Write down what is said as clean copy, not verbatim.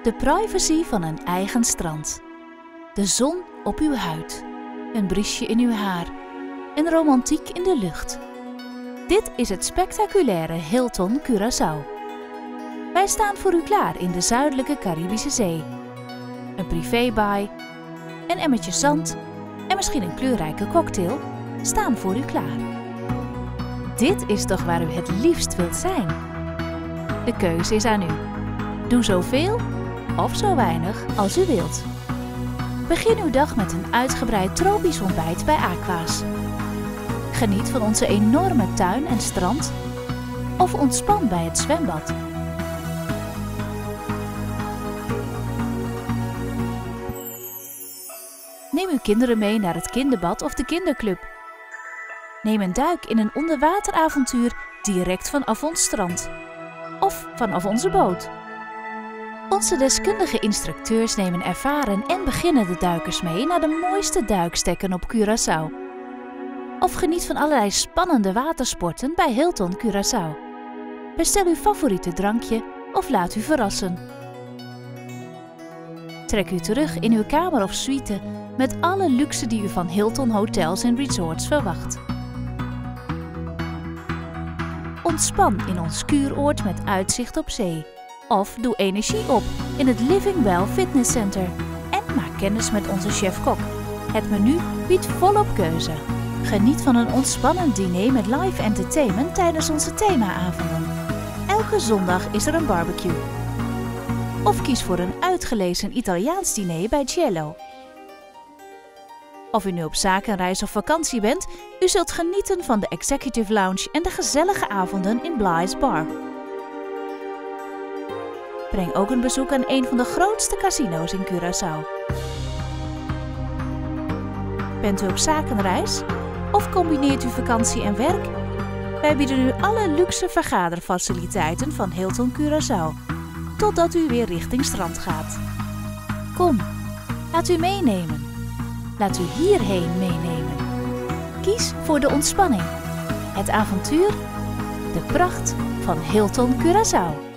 De privacy van een eigen strand. De zon op uw huid. Een briesje in uw haar. En romantiek in de lucht. Dit is het spectaculaire Hilton Curaçao. Wij staan voor u klaar in de zuidelijke Caribische Zee. Een privébaai, een emmertje zand en misschien een kleurrijke cocktail staan voor u klaar. Dit is toch waar u het liefst wilt zijn? De keuze is aan u. Doe zoveel of zo weinig als u wilt. Begin uw dag met een uitgebreid tropisch ontbijt bij Aqua's. Geniet van onze enorme tuin en strand of ontspan bij het zwembad. Neem uw kinderen mee naar het kinderbad of de kinderclub. Neem een duik in een onderwateravontuur direct vanaf ons strand of vanaf onze boot. Onze deskundige instructeurs nemen ervaren en beginnende duikers mee naar de mooiste duikstekken op Curaçao. Of geniet van allerlei spannende watersporten bij Hilton Curaçao. Bestel uw favoriete drankje of laat u verrassen. Trek u terug in uw kamer of suite met alle luxe die u van Hilton Hotels en Resorts verwacht. Ontspan in ons kuuroord met uitzicht op zee. Of doe energie op in het Living Well Fitness Center. En maak kennis met onze chef-kok. Het menu biedt volop keuze. Geniet van een ontspannend diner met live entertainment tijdens onze themaavonden. Elke zondag is er een barbecue. Of kies voor een uitgelezen Italiaans diner bij Cielo. Of u nu op zakenreis of vakantie bent, u zult genieten van de Executive Lounge en de gezellige avonden in Bly's Bar. Breng ook een bezoek aan een van de grootste casino's in Curaçao. Bent u op zakenreis? Of combineert u vakantie en werk? Wij bieden u alle luxe vergaderfaciliteiten van Hilton Curaçao, totdat u weer richting strand gaat. Kom, laat u meenemen. Laat u hierheen meenemen. Kies voor de ontspanning, het avontuur, de pracht van Hilton Curaçao.